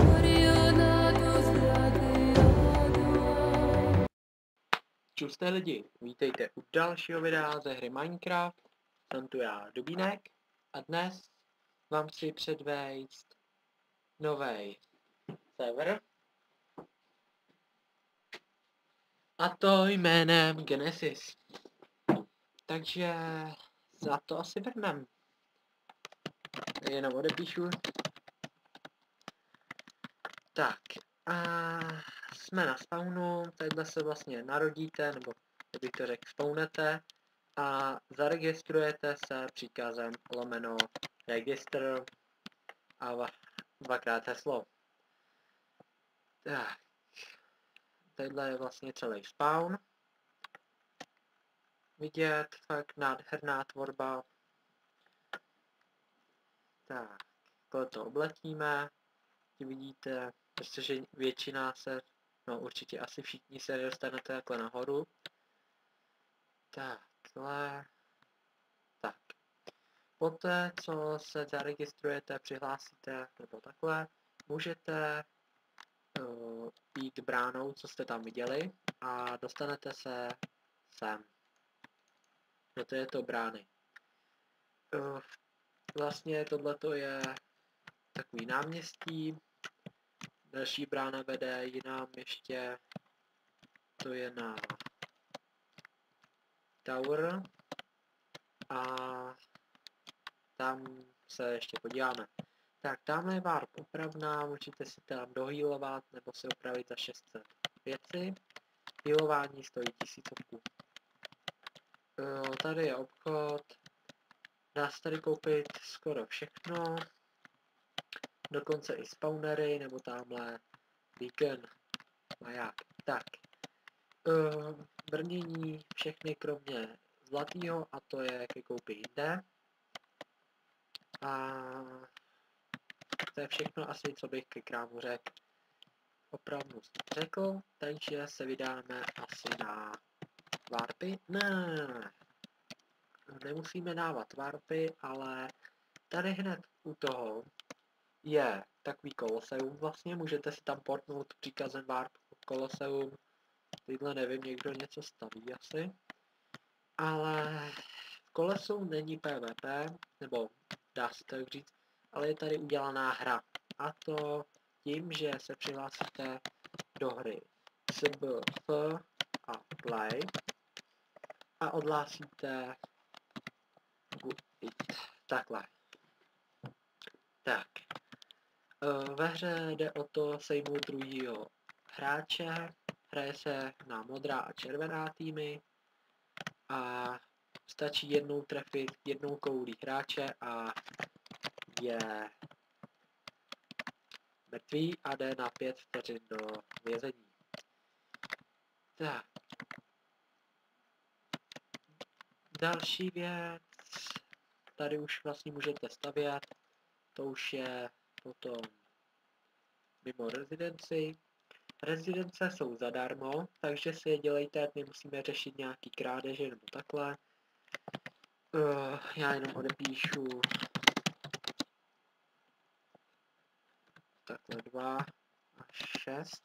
Čusté lidi, vítejte u dalšího videa ze hry Minecraft. Jsem tu já, Dubínek, a dnes vám chci předvést nový server. A to jménem Genesis. Takže za to asi vrnem. Jenom odepíšu. Tak, a jsme na spawnu, tadyhle se vlastně narodíte, nebo jak bych to řekl, spawnete a zaregistrujete se příkazem lomeno register a dvakrát heslo. Tak, tadyhle je vlastně celý spawn. Vidět, fakt nádherná tvorba. Tak, to obletíme, vidíte, protože většina se, no určitě asi všichni se dostanete takhle nahoru. Takhle. Tak. Poté, co se zaregistrujete, přihlásíte, nebo takhle, můžete jít bránou, co jste tam viděli, a dostanete se sem. No to je to brány. Vlastně tohleto je takový náměstí. Další brána vede jinam ještě, to je na Tower a tam se ještě podíváme. Tak, tamhle je warp opravná, můžete si tam dohealovat nebo si opravit za 600 věci. Healování stojí 1000. Tady je obchod, dá se tady koupit skoro všechno, dokonce i spawnery, nebo tamhle beacon, maják. Tak, brnění všechny kromě zlatýho, a to je ke koupi jinde. A to je všechno asi, co bych ke krámu řekl. Opravdu řekl, takže se vydáme asi na warpy. Ne, nemusíme dávat warpy, ale tady hned u toho je takový koloseum, vlastně můžete si tam portnout příkazem warp koloseum. Tyhle nevím, někdo něco staví asi. Ale v kolesu není PvP, nebo dá se tak říct, ale je tady udělaná hra. A to tím, že se přihlásíte do hry SBF a Play a odhlásíte It. Takhle. Tak. Ve hře jde o to sejmout druhýho hráče. Hraje se na modrá a červená týmy a stačí jednou trefit jednou koulí hráče a je mrtvý a jde na 5 vteřin do vězení. Tak. Další věc, tady už vlastně můžete stavět, to už je potom mimo rezidenci. Rezidence jsou zadarmo, takže si je dělejte, nemusíme řešit nějaký krádeže nebo takhle. Já jenom odepíšu takhle 2 a 6.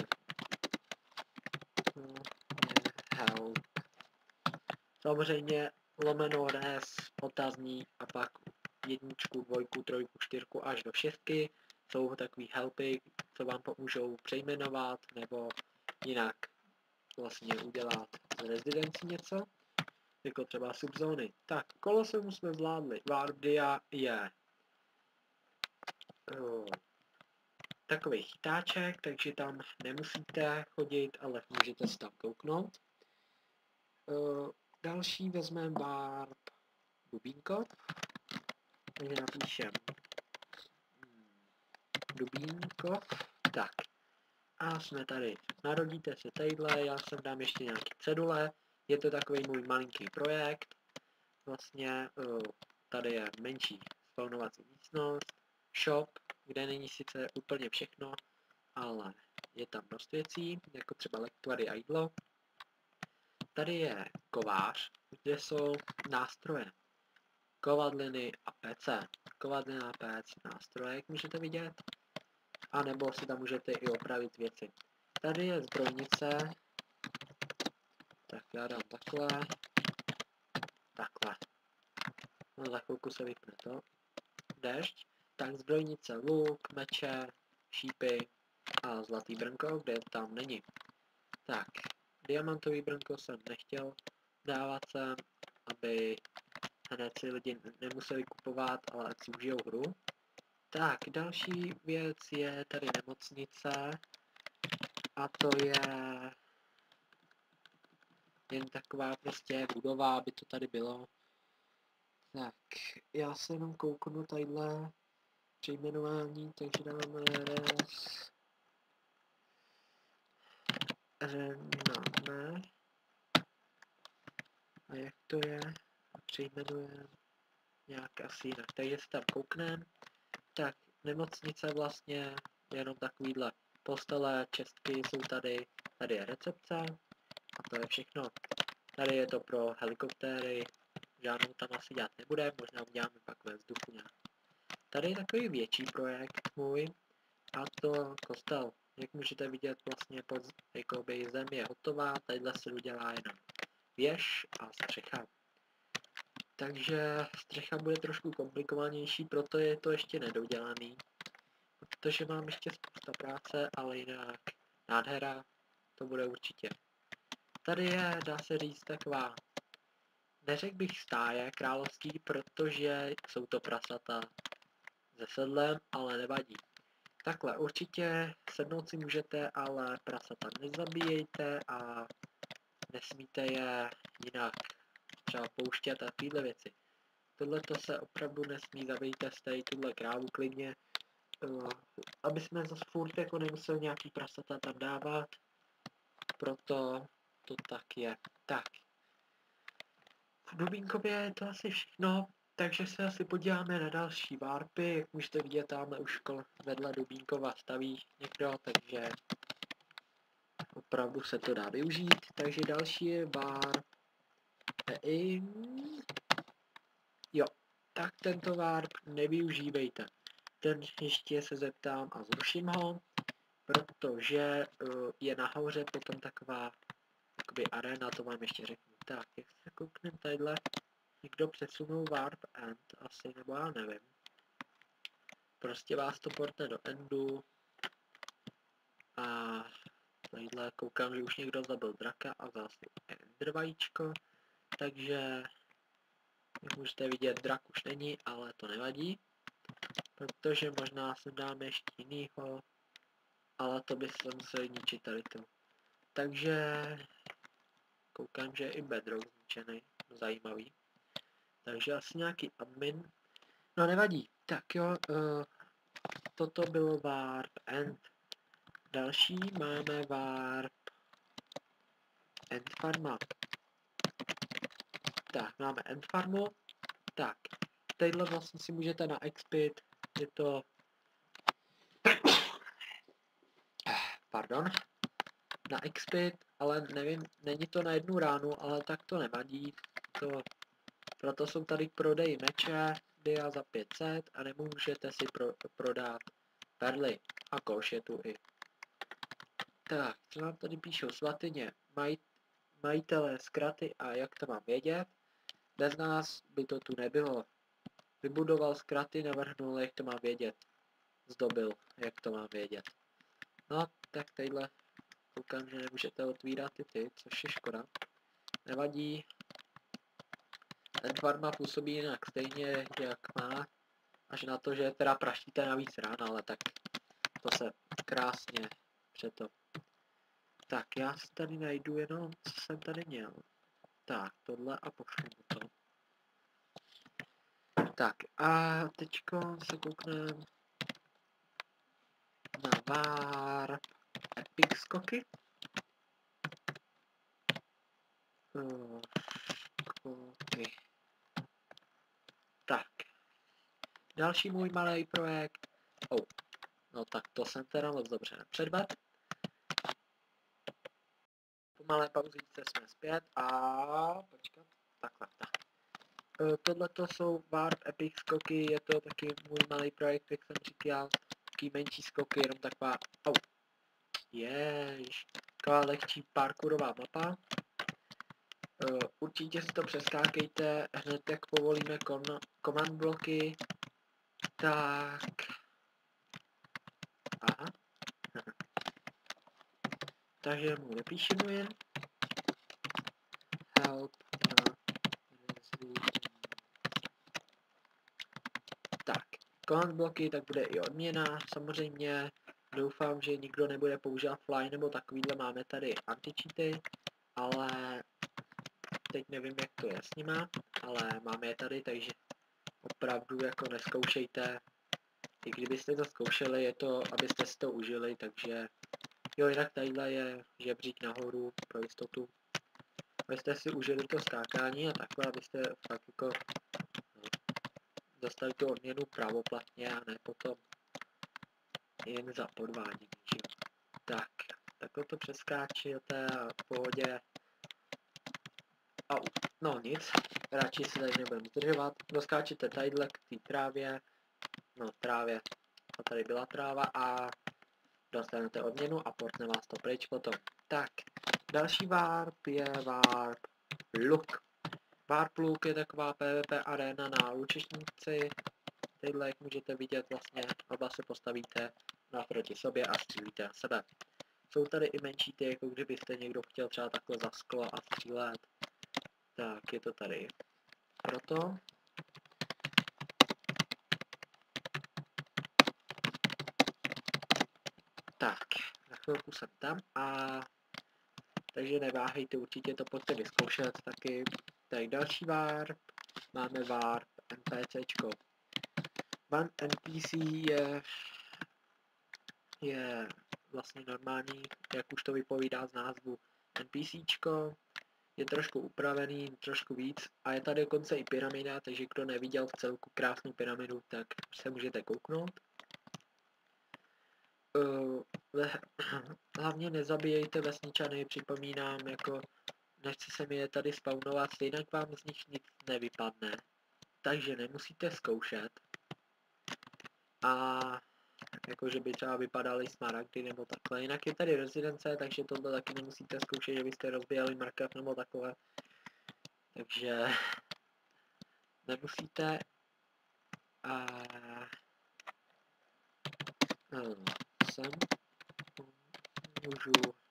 Help. Samozřejmě lomeno res, otazník a pak 1, 2, 3, 4 až do 6 jsou takový helpy, co vám pomůžou přejmenovat nebo jinak vlastně udělat z rezidenci něco, jako třeba subzóny. Tak, koloseum jsme zvládli. Warpdia je takový chytáček, takže tam nemusíte chodit, ale můžete si tam kouknout. Další vezmeme warp Dubínkov, takže napíšem Dubínkov, tak. A jsme tady. Narodíte se tadyhle, já sem dám ještě nějaký cedule, je to takový můj malinký projekt. Vlastně tady je menší spawnovací místnost, shop, kde není sice úplně všechno, ale je tam dost věcí, jako třeba lektvary a jídlo. Tady je kovář, kde jsou nástroje, kovadliny a PC. Kovadlina a PC nástroje, jak můžete vidět. anebo si tam můžete i opravit věci. Tady je zbrojnice, tak já dám takhle, takhle. No za chvilku se vypne to. Déšť. Tak zbrojnice, luk, meče, šípy a zlatý brnko, kde tam není. Tak, diamantový brnko jsem nechtěl dávat sem, aby hned si lidi nemuseli kupovat, ale ať si užijou hru. Tak, další věc je tady nemocnice a to je jen taková prostě budova, aby to tady bylo. Tak, já se jenom kouknu tadyhle přejmenování, takže dáme Rename. A jak to je? Přejmenujeme nějak asi jinak. Takže se tam koukneme. Tak, nemocnice vlastně jenom takovýhle postele, čestky jsou tady. Tady je recepce a to je všechno. Tady je to pro helikoptéry. Žádnou tam asi dělat nebudeme, možná uděláme pak ve vzduchu nějak. Tady je takový větší projekt můj a to kostel. Jak můžete vidět, vlastně pod jakoby zem je hotová, tadyhle se udělá jenom věž a střecha. Takže střecha bude trošku komplikovanější, proto je to ještě nedodělaný. Protože mám ještě spousta práce, ale jinak nádhera, to bude určitě. Tady je, dá se říct, taková, neřekl bych stáje královský, protože jsou to prasata se sedlem, ale nevadí. Takhle, určitě sednout si můžete, ale prasata nezabíjejte a nesmíte je jinak třeba pouštět a tyhle věci. Tohle to se opravdu nesmí, zabijte z tady tuhle krávu klidně, aby jsme zase furt jako nemuseli nějaký prasata tam dávat, proto to tak je. Tak, v Dubínkově je to asi všechno, takže se asi podíváme na další warpy, jak můžete vidět, tamhle už vedle Dubínkova staví někdo, takže opravdu se to dá využít. Takže další je warp. Jo, tak tento warp nevyužívejte. Ten ještě se zeptám a zruším ho, protože je nahoře potom taková jakoby arena, to vám ještě řeknu. Tak, jak se kouknem tadyhle, někdo přesunul warp end asi, nebo já nevím. Prostě vás to portne do endu a tadyhle koukám, že už někdo zabil draka a vzal si ender vajíčko, takže jak můžete vidět, drak už není, ale to nevadí, protože možná sem dáme ještě jinýho, ale to by se museli ničit tady to. Takže koukám, že je i bedrock zničený, zajímavý. Takže asi nějaký admin, no nevadí. Tak jo, toto bylo warp end. Další máme warp end farma. Tak, máme end farmu. Tak, tadyhle vlastně si můžete na expit, je to pardon, na expit, ale nevím, není to na jednu ránu, ale tak to nevadí. Proto jsou tady k prodeji meče, dia za 500 a nemůžete si prodat perly a koš je tu i. Tak, co nám tady píšou svatyně, majitelé zkraty a jak to mám vědět? Bez nás by to tu nebylo. Vybudoval zkraty, navrhnul, jak to mám vědět. Zdobil, jak to mám vědět. No, tak tadyhle koukám, že nemůžete otvírat ty, což je škoda. Nevadí. Ten farma působí jinak stejně, jak má. Až na to, že teda praštíte navíc rána, ale tak to se krásně přeto. Tak, já si tady najdu jenom, co jsem tady měl. Tak, tohle a pošlu to. Tak, a teďko se koukneme na warp epic skoky. Skoky. Tak. Další můj malý projekt. No tak to jsem teda moc dobře nepředvedl. Po malé pauzičce jsme zpět a počkat, takhle, tak. Tohle to jsou warp epic skoky, je to taky můj malý projekt, jak jsem říkal. takový menší skoky, jenom taková, taková lehčí parkourová mapa. Určitě si to přeskákejte hned, jak povolíme command bloky. Tak. Aha. Takže mu nepíšeme jen. Help. Tak. Command bloky, tak bude i odměna. Samozřejmě doufám, že nikdo nebude používat fly nebo takovýhle. Máme tady anti-cheaty, ale teď nevím, jak to je s nima, ale máme je tady, takže opravdu jako neskoušejte. I kdybyste to zkoušeli, je to, abyste si to užili, takže jo, jinak tadyhle je žebřík nahoru pro jistotu. Abyste si užili to skákání a takhle, abyste fakt jako dostali tu odměnu pravoplatně a ne potom jen za podvádění. Tak, takhle to přeskáčíte a v pohodě. No nic, radši si tady nebudeme zdržovat. Doskáčete tadyhle k té trávě, a tady byla tráva a dostanete odměnu a portne vás to pryč potom. Tak, další warp je warp Look. Warp Look je taková PvP arena na lučešníci. Tadyhle, jak můžete vidět, vlastně oba se postavíte naproti sobě a střílíte na sebe. Jsou tady i menší ty, jako kdybyste někdo chtěl třeba takhle za sklo a střílet. Tak, je to tady proto. Tak, na chvilku jsem tam a takže neváhejte, určitě to pojďte vyzkoušet taky. Tady další warp, máme warp NPCčko. One NPC je vlastně normální, jak už to vypovídá z názvu NPCčko. Je trošku upravený, trošku víc a je tady dokonce i pyramida, takže kdo neviděl v celku krásnou pyramidu, tak se můžete kouknout. Hlavně nezabíjejte vesničany, připomínám, jako nechci se mi je tady spawnovat, stejně vám z nich nic nevypadne. Takže nemusíte zkoušet. A jakože by třeba vypadaly smaragdy nebo takhle. Jinak je tady rezidence, takže tohle taky nemusíte zkoušet, že byste rozbíjeli markev nebo takové. Takže nemusíte. A sem můžu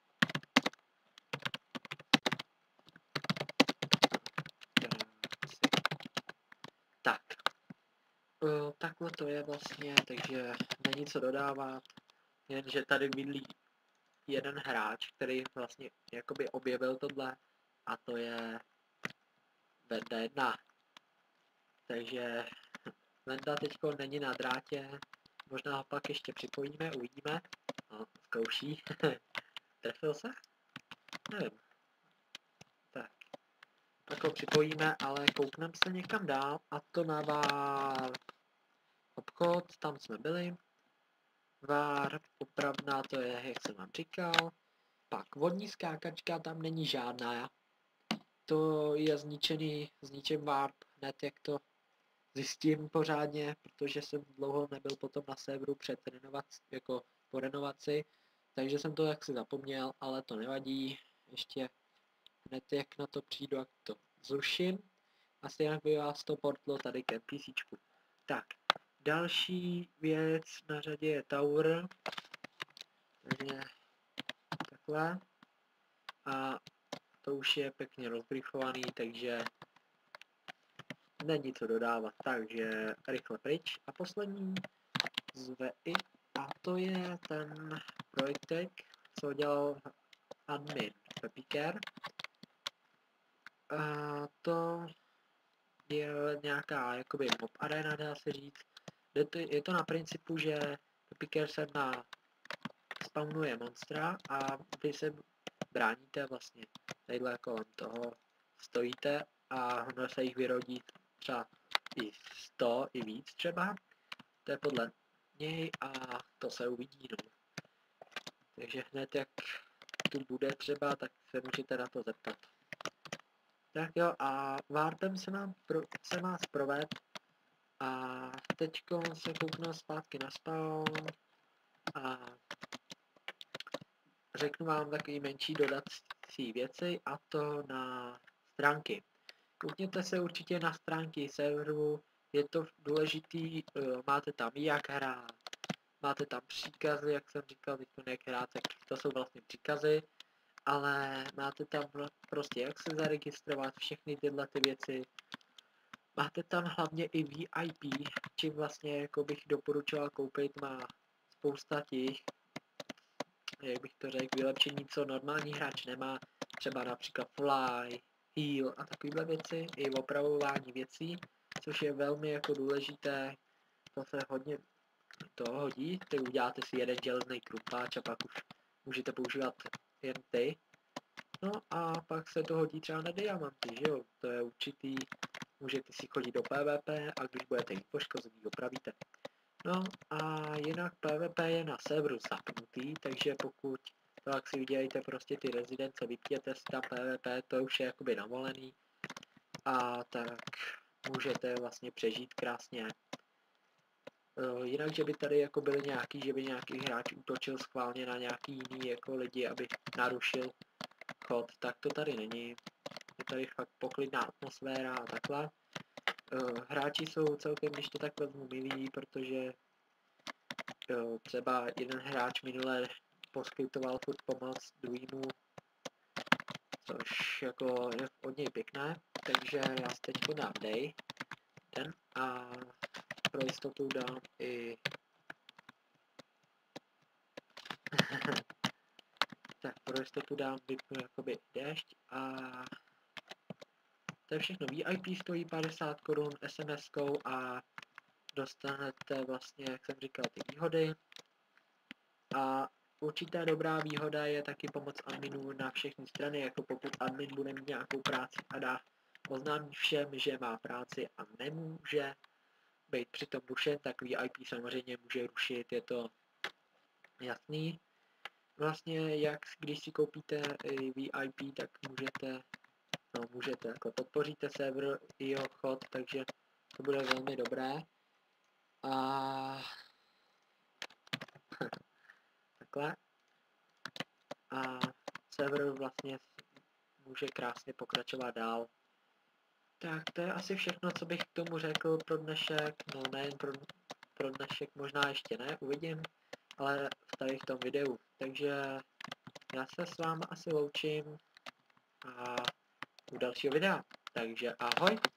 tak. Takhle to je vlastně, takže není co dodávat, jenže tady bydlí jeden hráč, který vlastně jakoby objevil tohle a to je Venda 1. Takže Venda teďko není na drátě, možná ho pak ještě připojíme, uvidíme. No, zkouší. Trefil se? Nevím. Tak. Tak ho připojíme, ale koukneme se někam dál a to na warp obchod, tam jsme byli. Warp opravná, to je, jak jsem vám říkal. Pak vodní skákačka, tam není žádná. To je zničen warp, hned jak to zjistím pořádně, protože jsem dlouho nebyl potom na serveru po renovaci, takže jsem to jaksi zapomněl, ale to nevadí. Ještě hned jak na to přijdu, jak to zruším. A stejně by vás to portlo tady k NPCčku. Tak, další věc na řadě je Tower. Takže takhle. A to už je pěkně rozbriefovaný, takže není co dodávat, takže rychle pryč. A poslední z VI, a to je ten projektek, co dělal admin Pepiker. A to je nějaká jakoby mob arena, dá se říct. Je to na principu, že Pepiker se spawnuje monstra a vy se bráníte vlastně. Tadyhle kolem toho stojíte a ono se jich vyrodí třeba i 100, i víc třeba. To je podle něj a to se uvidí, no. Takže hned jak tu bude třeba, tak se můžete na to zeptat. Tak jo, a warpem se vás proved a teďko se kouknu zpátky na spawn. A řeknu vám takový menší dodací věci, a to na stránky. Koukněte se určitě na stránky serveru, je to důležitý, máte tam jak hrát, máte tam příkazy, jak jsem říkal, jak hrát, tak to jsou vlastně příkazy, ale máte tam prostě jak se zaregistrovat, všechny tyhle ty věci. Máte tam hlavně i VIP, čím vlastně jako bych doporučoval koupit, má spousta těch, jak bych to řekl, vylepšení, co normální hráč nemá, třeba například fly, heal a takovéhle věci, i opravování věcí, což je velmi jako důležité, to se hodně to hodí, ty uděláte si jeden železný krupáč a pak už můžete používat jen ty. No a pak se to hodí třeba na diamanty, že jo, to je určitý, můžete si chodit do PvP a když budete jít poškozený, opravíte. No a jinak PvP je na serveru zapnutý, takže pokud tak si udělejte prostě ty rezidence, vypněte si tam PvP, to už je jakoby navolený a tak můžete vlastně přežít krásně. Jinak, že by tady jako byly nějaký, že by nějaký hráč útočil schválně na nějaký jiný jako lidi, aby narušil chod, tak to tady není. Je tady fakt poklidná atmosféra a takhle. Hráči jsou celkem, když to tak vezmu, milí, protože třeba jeden hráč minule poskytoval furt pomoc druhýmu, což jako je od něj pěkné, takže já si teď dám den a pro jistotu dám i tak pro jistotu dám vypnu jakoby déšť a to je všechno. VIP stojí 50 korun SMS-kou a dostanete vlastně, jak jsem říkal, ty výhody. A určitá dobrá výhoda je taky pomoc adminů na všechny strany, jako pokud admin bude mít nějakou práci a dá oznámí všem, že má práci a nemůže být přitom rušen, tak VIP samozřejmě může rušit, je to jasný. Vlastně jak když si koupíte VIP, tak můžete, jako podpoříte server i jeho chod, takže to bude velmi dobré. A takhle. A server vlastně může krásně pokračovat dál. Tak to je asi všechno, co bych k tomu řekl pro dnešek, no nejen pro dnešek, možná ještě ne, uvidím, ale tady v tom videu. Takže já se s vámi asi loučím a u dalšího videa. Takže ahoj!